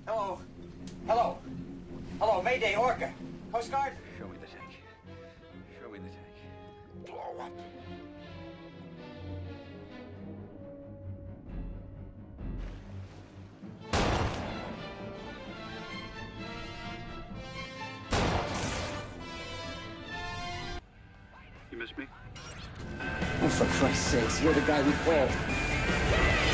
Hello. Hello. Hello, Mayday, Orca. Coast Guard? Show me the tank. Show me the tank. Blow up. You miss me? Oh, for Christ's sakes, you're the guy we called.